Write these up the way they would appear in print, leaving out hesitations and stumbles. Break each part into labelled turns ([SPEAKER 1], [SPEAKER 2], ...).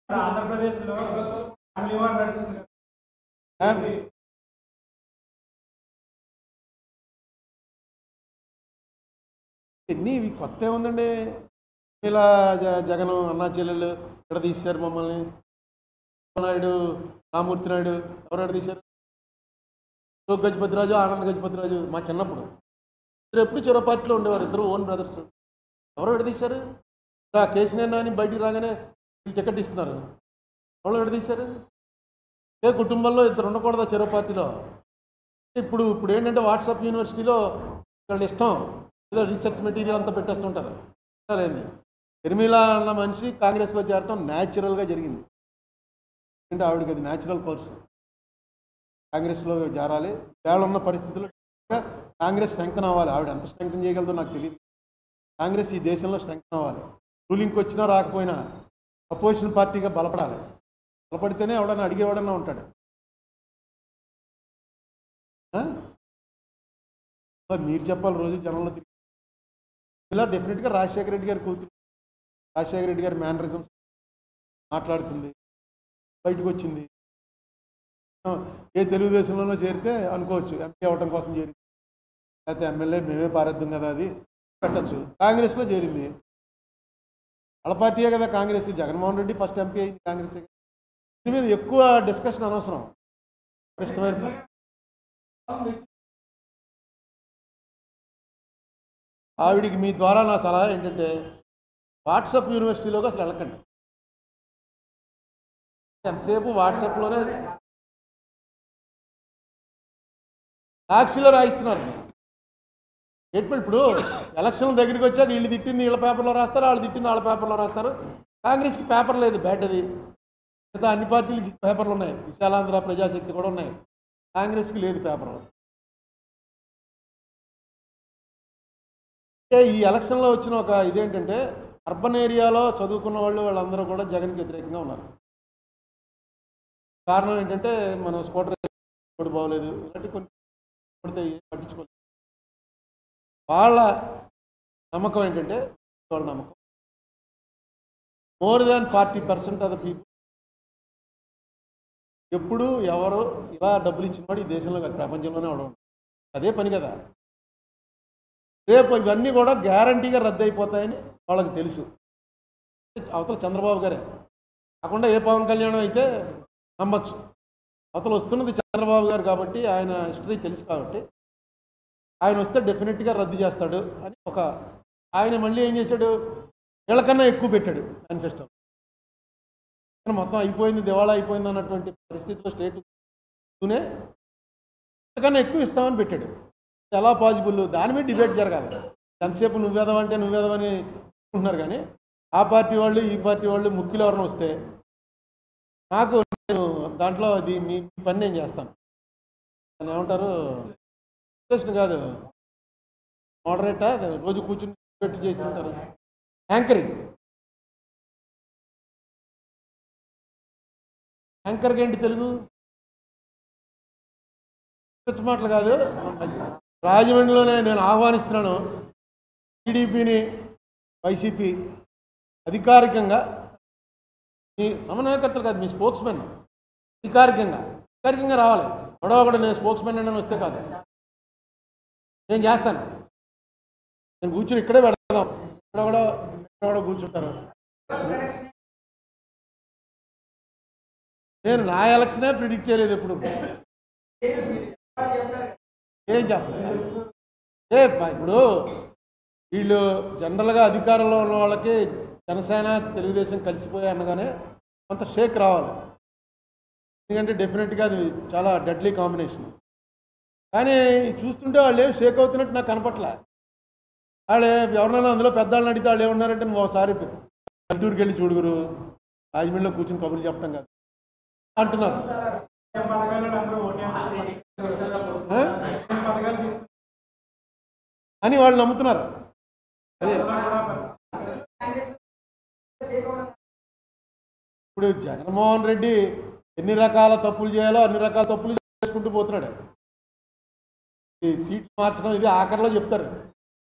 [SPEAKER 1] ఆంధ్రప్రదేశ్లో family war నడుస్తుంది.
[SPEAKER 2] ఎన్ని ఇవి కొత్త ఏముందండి? ఇలా జగన్ అన్నా చెల్లెళ్ళు ఎక్కడ తీశారు మమ్మల్ని? నాయుడు, రామూర్తి నాయుడు ఎవరు తీశారు? గజపతిరాజు, ఆనంద్ గజపతిరాజు మా చిన్నప్పుడు ఇద్దరు ఎప్పుడు చెరో పార్టీలో ఉండేవారు, ఇద్దరు ఓన్ బ్రదర్స్. ఎవరు విడదీశారు? కేసీఆర్ నాని బయటికి రాగానే టికెట్ ఇస్తున్నారు, ఎవరు విడదీశారు? ఏ కుటుంబంలో ఇద్దరు ఉండకూడదా చెరో పార్టీలో? ఇప్పుడు ఏంటంటే వాట్సాప్ యూనివర్సిటీలో వాళ్ళ ఇష్టం ఏదో రీసెర్చ్ మెటీరియల్ అంతా పెట్టేస్తుంటారు. లేదు, షర్మిల అన్న మనిషి కాంగ్రెస్లో చేరటం న్యాచురల్గా జరిగింది. అంటే ఆవిడకి అది న్యాచురల్ కోర్సు, కాంగ్రెస్లో చేరాలి. వేళ ఉన్న పరిస్థితుల్లో కాంగ్రెస్ స్ట్రెంగ్తన్ అవ్వాలి. ఆవిడ ఎంత స్ట్రెంగ్తన్ చేయగలదో నాకు తెలియదు. కాంగ్రెస్ ఈ దేశంలో స్ట్రెంగ్తన్ అవ్వాలి. రూలింగ్కి వచ్చినా రాకపోయినా అపోజిషన్ పార్టీగా బలపడాలి. బలపడితేనే ఎవడన్నా అడిగేవాడన్నా ఉంటాడు. మీరు చెప్పాలి రోజు జనంలో తిరిగి. ఇలా డెఫినెట్గా రాజశేఖర రెడ్డి గారి కూతురు, రాజశేఖర రెడ్డి గారి మేనరిజం మాట్లాడుతుంది, బయటకు వచ్చింది. ఏ తెలుగుదేశంలోనో చేరితే అనుకోవచ్చు ఎంపీ అవ్వటం కోసం చేరింది, లేకపోతే ఎమ్మెల్యే మేమే పారేద్దాం కదా, అది పెట్టచ్చు. కాంగ్రెస్లో చేరింది, వాళ్ళ పార్టీయే కదా కాంగ్రెస్. జగన్మోహన్ రెడ్డి ఫస్ట్ ఎంపీ అయింది కాంగ్రెస్. దీని మీద ఎక్కువ డిస్కషన్ అనవసరం. ఇష్టమైన ఆవిడికి మీ ద్వారా నా సలహా ఏంటంటే వాట్సాప్ యూనివర్సిటీలోకి అసలు వెళ్ళకండి. ఎంతసేపు వాట్సాప్లోనే సాక్షిలో రాయిస్తున్నారు. ఇప్పుడు ఎలక్షన్ దగ్గరికి వచ్చాక వీళ్ళు తిట్టింది వీళ్ళ పేపర్లో రాస్తారు, వాళ్ళు తిట్టింది వాళ్ళ పేపర్లో రాస్తారు. కాంగ్రెస్కి పేపర్ లేదు, బ్యాడ్ అది. మిగతా అన్ని పార్టీలకి పేపర్లు ఉన్నాయి, విశాలాంధ్ర, ప్రజాశక్తి కూడా ఉన్నాయి. కాంగ్రెస్కి లేదు పేపర్. ఈ ఎలక్షన్లో వచ్చిన ఒక ఇదేంటంటే అర్బన్ ఏరియాలో చదువుకున్న వాళ్ళందరూ కూడా జగన్కి వ్యతిరేకంగా ఉన్నారు. కారణం ఏంటంటే మనం స్కూటర్ కూడా బాగోలేదు, ఇలాంటి కొన్ని పడితే పట్టించుకోలేదు. వాళ్ళ నమ్మకం ఏంటంటే, వాళ్ళ నమ్మకం more than 40% of the people ఎప్పుడు ఎవరు ఇలా డబ్బులు ఇచ్చినవాడు ఈ దేశంలో కాదు, ప్రపంచంలోనే అవడం. అదే పని కదా. రేపు ఇవన్నీ కూడా గ్యారంటీగా రద్దు అయిపోతాయని వాళ్ళకి తెలుసు. అవతల చంద్రబాబు గారే కాకుండా ఏ పవన్ కళ్యాణ్ అయితే నమ్మచ్చు. అవతల వస్తున్నది చంద్రబాబు గారు కాబట్టి, ఆయన హిస్టరీ తెలుసు కాబట్టి ఆయన వస్తే డెఫినెట్గా రద్దు చేస్తాడు అని ఒక ఆయన మళ్ళీ ఏం చేశాడు, వీళ్ళకన్నా ఎక్కువ పెట్టాడు మేనిఫెస్టో. మొత్తం అయిపోయింది, దివాళా అయిపోయింది అన్నటువంటి పరిస్థితిలో స్టేట్నే ఇంతకన్నా ఎక్కువ ఇస్తామని పెట్టాడు. ఎలా పాసిబుల్? దాని మీద డిబేట్ జరగాలి. ఎంతసేపు నువ్వేదవంటే నువ్వేదవని అనుకుంటున్నారు. కానీ ఆ పార్టీ వాళ్ళు ఈ పార్టీ వాళ్ళు ముఖ్యులు ఎవరైనా వస్తే నాకు నేను దాంట్లో అది మీ పని నేను చేస్తాను. దాన్ని ఏమంటారు, ప్రశ్న కాదు, మోడరేటా, రోజు కూర్చుని పెట్టి చేస్తుంటారు. యాంకరింగ్. యాంకర్కి ఏంటి తెలుగు? పిచ్చి మాటలు కాదు. రాజమండ్రిలోనే నేను ఆహ్వానిస్తున్నాను టీడీపీని, వైసీపీ అధికారికంగా, మీ సమన్వయకర్తలు కాదు, మీ స్పోక్స్మెన్ అధికారికంగా రావాలి. ఒకడు నేను స్పోక్స్మెన్ అని వస్తే కాదు, నేను చేస్తాను. నేను కూర్చుని ఇక్కడే పెడతాం, ఇక్కడ కూర్చుంటారు. నేను నా ఎలక్షనే ప్రిడిక్ట్ చేయలేదు ఎప్పుడు, ఏం చెప్పలేదు. ఇప్పుడు వీళ్ళు జనరల్గా అధికారంలో ఉన్న వాళ్ళకి జనసేన తెలుగుదేశం కలిసిపోయాయి అనగానే కొంత షేక్ రావాలి. ఎందుకంటే డెఫినెట్గా అది చాలా డెడ్లీ కాంబినేషన్. కానీ చూస్తుంటే వాళ్ళు ఏం షేక్ అవుతున్నట్టు నాకు కనపట్లే. వాళ్ళు ఎవరినైనా అందులో పెద్దవాళ్ళని అడిగితే వాళ్ళు ఏమన్నారంటే, నువ్వు ఒకసారి పల్లెటూరుకి వెళ్ళి చూడుగురు, రాజమండ్రిలో కూర్చుని కబుర్లు చెప్పడం కాదు అంటున్నారు. అని వాళ్ళు నమ్ముతున్నారు. అదే ఇప్పుడు జగన్మోహన్ రెడ్డి ఎన్ని రకాల తప్పులు చేయాలో అన్ని రకాల తప్పులు చేసుకుంటూ పోతున్నాడు. ఈ సీట్లు మార్చడం ఇది ఆఖరిలో చెప్తారు,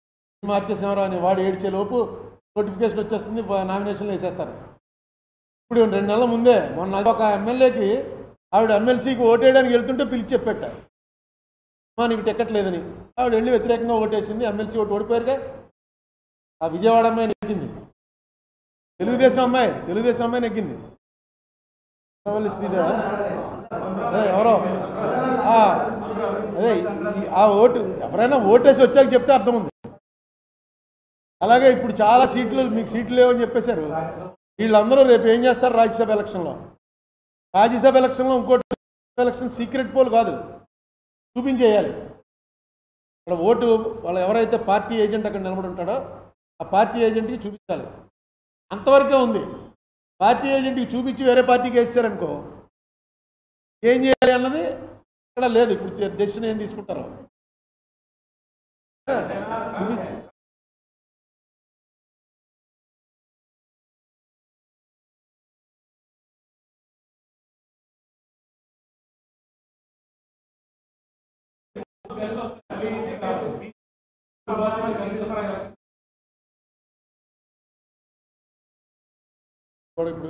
[SPEAKER 2] మార్చేసేవారు అని. వాడు ఏడ్చేలోపు నోటిఫికేషన్ వచ్చేస్తుంది, నామినేషన్లు వేసేస్తారు. ఇప్పుడు 2 నెలల ముందే మొన్న ఒక ఎమ్మెల్యేకి ఆవిడ ఎమ్మెల్సీకి ఓటేయడానికి వెళ్తుంటే పిలిచి చెప్పాట, నీకు టికెట్ లేదని. ఆవిడ వెళ్ళి వ్యతిరేకంగా ఓటేసింది, ఎమ్మెల్సీ ఓటు ఓడిపోయారుగా. ఆ విజయవాడ అమ్మాయి నెగ్గింది, తెలుగుదేశం అమ్మాయి నెగ్గింది. శ్రీదేవ అదే ఎవరో అదే ఆ ఓటు ఎవరైనా ఓటేసి వచ్చాక చెప్తే అర్థం ఉంది. అలాగే ఇప్పుడు చాలా సీట్లు మీకు సీట్లు లేవని చెప్పేశారు. వీళ్ళందరూ రేపు ఏం చేస్తారు? రాజ్యసభ ఎలక్షన్లో ఇంకోటి ఎలక్షన్ సీక్రెట్ పోల్ కాదు, చూపించేయాలి. ఇక్కడ ఓటు వాళ్ళు ఎవరైతే పార్టీ ఏజెంట్ అక్కడ నిలబడి ఉంటాడో ఆ పార్టీ ఏజెంట్కి చూపించాలి. అంతవరకే ఉంది. పార్టీ ఏజెంట్కి చూపించి వేరే పార్టీకి వేసారనుకో ఏం చేయాలి అన్నది ఇక్కడ లేదు. ఇప్పుడు డెసిషన్ ఏం తీసుకుంటారో చూపించి ఇప్పుడు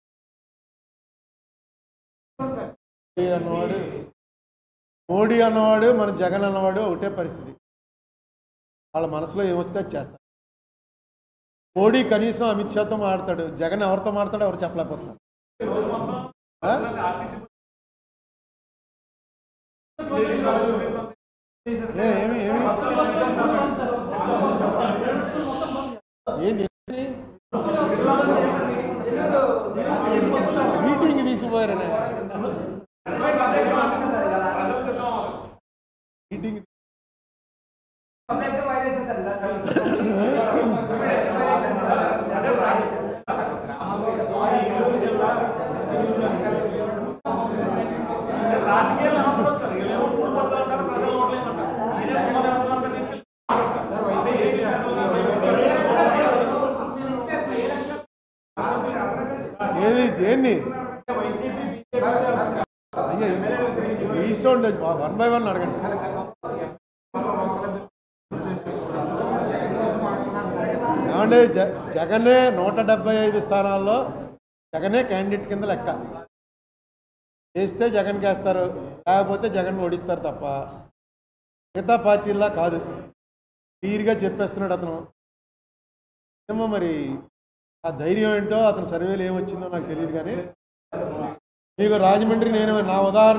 [SPEAKER 2] మోడీ అన్నవాడు మన జగన్ అన్నవాడు ఒకటే పరిస్థితి. వాళ్ళ మనసులో ఏమొస్తే అది చేస్తారు. మోడీ కనీసం అమిత్ షాతో మాట్లాడతాడు, జగన్ ఎవరితో మాట్లాడో ఎవరు చెప్పలేకపోతున్నారు. ఏంటి మీటింగ్ తీసిపోయారనే మీటింగ్ ఏది దేన్ని అయ్యా రీసౌండ్ 1 by 1 అడగండి. ఏమంటే జగనే 175 స్థానాల్లో జగనే క్యాండిడేట్ కింద లెక్క. వేస్తే జగన్కి వేస్తారు, లేకపోతే జగన్ ఓడిస్తారు తప్ప మిగతా పార్టీలా కాదు. క్లియర్గా చెప్పేస్తున్నాడు అతను. ఏమో మరి ఆ ధైర్యం ఏంటో అతని సర్వేలు ఏమొచ్చిందో నాకు తెలియదు. కానీ మీకు రాజమండ్రి నేను నా ఉదాహరణ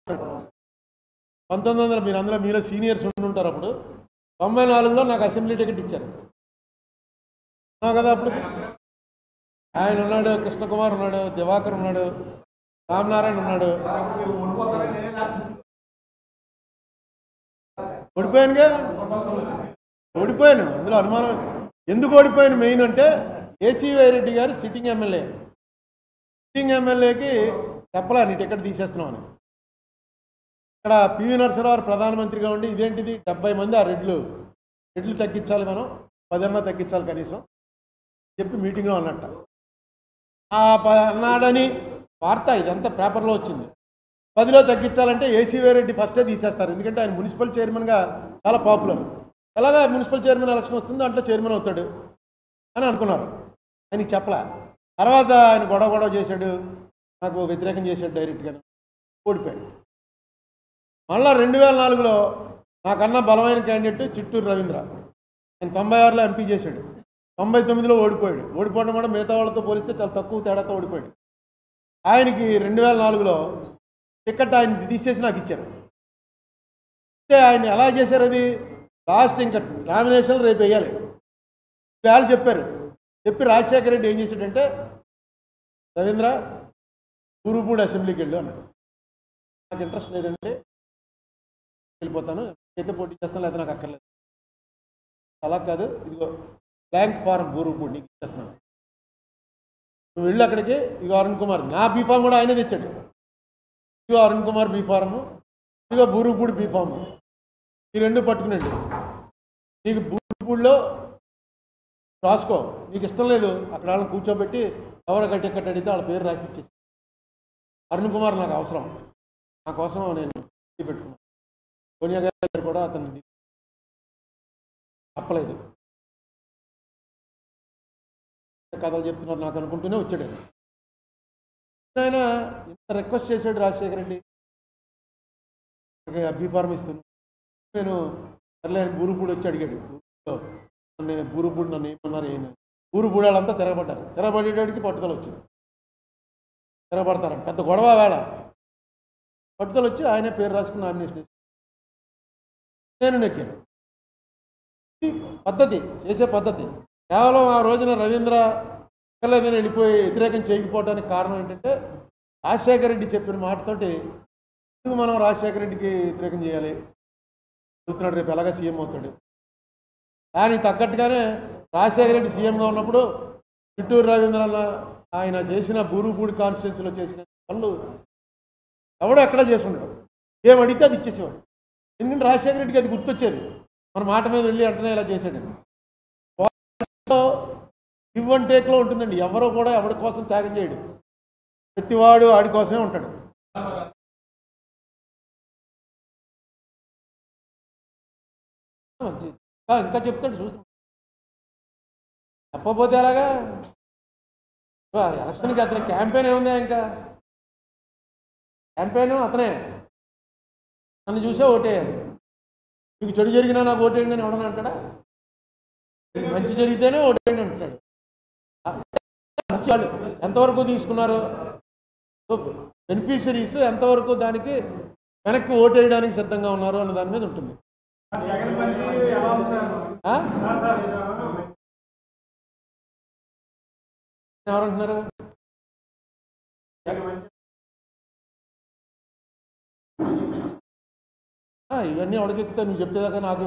[SPEAKER 2] 1900 మీరు అందులో మీలో సీనియర్స్ ఉండుంటారు. అప్పుడు 94లో నాకు అసెంబ్లీ టికెట్ ఇచ్చారు కదా. అప్పుడు ఆయన ఉన్నాడు, కృష్ణకుమార్ ఉన్నాడు, దివాకర్ ఉన్నాడు, రామనారాయణ ఉన్నాడు. ఓడిపోయాను. అందులో అనుమానం. ఎందుకు ఓడిపోయాను మెయిన్ అంటే కేసీవై రెడ్డి గారు సిట్టింగ్ ఎమ్మెల్యేకి చెప్పలే నీ టికెట్ తీసేస్తున్నామని. ఇక్కడ పివి నరసింహారావు ప్రధానమంత్రిగా ఉండి ఇదేంటిది 70 మంది ఆ రెడ్లు తగ్గించాలి, మనం 10 అన్నా తగ్గించాలి కనీసం చెప్పి మీటింగ్లో అన్నట్ట. అన్నాడని వార్త ఇదంతా పేపర్లో వచ్చింది. 10లో తగ్గించాలంటే ఏసీవై రెడ్డి ఫస్టే తీసేస్తారు, ఎందుకంటే ఆయన మున్సిపల్ చైర్మన్గా చాలా పాపులర్. ఎలాగా మున్సిపల్ చైర్మన్ ఎలక్షన్ వస్తుందో దాంట్లో చైర్మన్ అవుతాడు అని అనుకున్నారు. ఆయనకి చెప్పలే. తర్వాత ఆయన గొడవ చేశాడు, నాకు వ్యతిరేకం చేశాడు డైరెక్ట్గా, ఓడిపోయాడు. మళ్ళా 2004లో నాకన్నా బలమైన క్యాండిడేట్ చిట్టూరు రవీంద్ర. ఆయన 96లో ఎంపీ చేశాడు, 99లో ఓడిపోయాడు. ఓడిపోవడం కూడా మిగతా వాళ్ళతో పోలిస్తే చాలా తక్కువ తేడాతో ఓడిపోయాడు. ఆయనకి 2004లో టికెట్ ఆయన తీసేసి నాకు ఇచ్చారు. అంటే ఆయన ఎలా చేశారు? అది లాస్ట్ ఇంకా నామినేషన్ రేపు వేయాలి వాళ్ళు చెప్పి రాజశేఖర రెడ్డి ఏం చేశాడంటే, రవీంద్ర గురుపూడి అసెంబ్లీకి వెళ్ళు అన్నాడు. నాకు ఇంట్రెస్ట్ లేదంటే వెళ్ళిపోతాను, అయితే పోటీ చేస్తాను, లేకపోతే నాకు అక్కర్లేదు. అలా కాదు, ఇదిగో బ్లాంక్ ఫారం గురుపూడి నీకు ఇచ్చేస్తున్నాను, నువ్వు వెళ్ళు అక్కడికి. ఇదిగో అరుణ్ కుమార్, నా బీఫామ్ కూడా ఆయనే తెచ్చాడు. ఇదిగో అరుణ్ కుమార్ బీఫారము, ఇదిగో బూరుపూడి బీఫాము, ఈ 2 పట్టుకునండి. నీకు బూరుపూడిలో రాసుకో, నీకు ఇష్టం లేదు అక్కడ వాళ్ళని కూర్చోబెట్టి ఎవరు టికెట్ అడిగితే వాళ్ళ పేరు రాసి ఇచ్చేసి. అరుణ్ కుమార్ నాకు అవసరం, నా కోసం నేను పెట్టుకున్నాను. సోనియా గారు కూడా అతను తప్పలేదు, కథలు చెప్తున్నారు నాకు అనుకుంటూనే వచ్చాడు. ఆయన ఇంత రిక్వెస్ట్ చేశాడు రాజశేఖర రెడ్డి, బీఫార్మ్ ఇస్తున్నాను. నేను సర్లే బూరుపూడి వచ్చి అడిగాడు, నన్ను బూరుపూడి నన్ను ఏమన్నారు ఏమైనా బూరుపూడి వాళ్ళంతా తిరగబడ్డారు. తిరగబడేటానికి పట్టుదల వచ్చింది, తిరగబడతారని పెద్ద గొడవ వేళ పట్టుదల వచ్చి ఆయనే పేరు రాసుకుని నామినేషన్ నేను నెక్కాను. పద్ధతి చేసే పద్ధతి. కేవలం ఆ రోజున రవీంద్ర ఎక్కలేదని వెళ్ళిపోయి వ్యతిరేకం చేయకపోవడానికి కారణం ఏంటంటే రాజశేఖర రెడ్డి చెప్పిన మాటతోటి ఎందుకు మనం రాజశేఖర రెడ్డికి వ్యతిరేకం చేయాలి, చూస్తున్నాడు రేపు ఎలాగా సీఎం అవుతాడు. దానికి తగ్గట్టుగానే రాజశేఖర రెడ్డి సీఎంగా ఉన్నప్పుడు చిట్టూరు రవీంద్ర ఆయన చేసిన బూరుపూడి కాన్స్టిట్యున్సీలో చేసిన పనులు ఎవడో ఎక్కడా చేసి ఉండడు. ఏం అడిగితే అది ఇచ్చేసేవాడు. ఎందుకంటే రాజశేఖర రెడ్డికి అది గుర్తొచ్చేది, మన మాట మీద వెళ్ళి అంటనే ఇలా చేశాడండి. గివ్ అండ్ టేక్లో ఉంటుందండి. ఎవరో కూడా ఎవరి కోసం త్యాగం చేయడు, ప్రతివాడు ఆడి కోసమే ఉంటాడు. ఇంకా చెప్తాడు చూసి చెప్పకపోతే అలాగా. ఎలక్షన్కి అతని క్యాంపెయిన్ ఏముందా, ఇంకా క్యాంపెయిన్ అతనే నన్ను చూసే ఓటేయాలి, మీకు చెడు జరిగినా నాకు ఓటేయండి అని ఎవడని అంటాడా? మంచి జరిగితేనే ఓటేయండి అంటాడు. మంచి వాళ్ళు ఎంతవరకు తీసుకున్నారు, బెనిఫిషరీస్ ఎంతవరకు దానికి వెనక్కి ఓటేయడానికి సిద్ధంగా ఉన్నారు అన్న దాని మీద ఉంటుంది. ఎవరంటున్నారు? ఇవన్నీ అడగెత్తుతా నువ్వు చెప్తేదాకా నాకు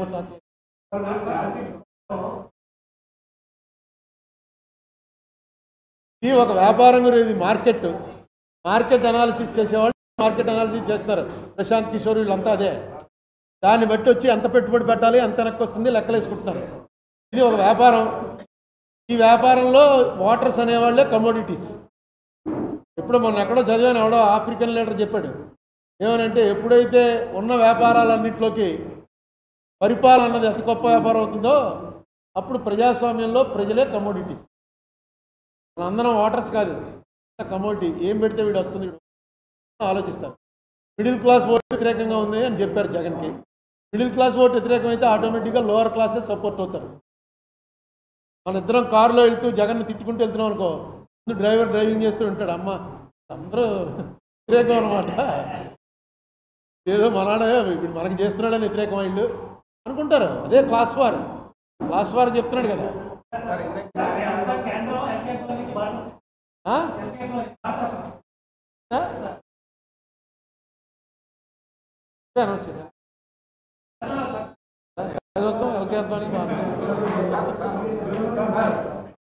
[SPEAKER 2] ఇది ఒక వ్యాపారం గురించి. ఇది మార్కెట్ అనాలిసిస్ చేసేవాళ్ళు మార్కెట్ అనాలిసిస్ చేస్తున్నారు. ప్రశాంత్ కిషోర్ వీళ్ళంతా అదే. దాన్ని బట్టి వచ్చి ఎంత పెట్టుబడి పెట్టాలి, ఎంత వెనక్కి వస్తుంది లెక్కలు వేసుకుంటున్నారు. ఇది ఒక వ్యాపారం. ఈ వ్యాపారంలో వాటర్స్ అనేవాళ్ళే కమోడిటీస్. ఎప్పుడో మొన్న ఎక్కడో చదివాను, ఎవడో ఆఫ్రికన్ లీడర్ చెప్పాడు ఏమనంటే, ఎప్పుడైతే ఉన్న వ్యాపారాలన్నింటిలోకి పరిపాలన అన్నది అతి గొప్ప వ్యాపారం అవుతుందో అప్పుడు ప్రజాస్వామ్యంలో ప్రజలే కమోడిటీస్. అందరం వాటర్స్ కాదు, కమోడిటీ. ఏం పెడితే వీడు వస్తుంది ఆలోచిస్తారు. మిడిల్ క్లాస్ ఓటు వ్యతిరేకంగా ఉంది అని చెప్పారు జగన్కి. మిడిల్ క్లాస్ ఓటు వ్యతిరేకం అయితే ఆటోమేటిక్గా లోవర్ క్లాసెస్ సపోర్ట్ అవుతారు. మన ఇద్దరం కారులో వెళ్తూ జగన్ని తిట్టుకుంటూ వెళ్తున్నాం అనుకో, ముందు డ్రైవర్ డ్రైవింగ్ చేస్తూ ఉంటాడు, అమ్మ అందరూ వ్యతిరేకం అనమాట, ఏదో మనాడే ఇప్పుడు మనకి చేస్తున్నాడని వ్యతిరేకం వీళ్ళు అనుకుంటారు. అదే క్లాస్ వార్ చెప్తున్నాడు కదా. అనౌన్స్ చేశారు ఎల్కేద్దానికి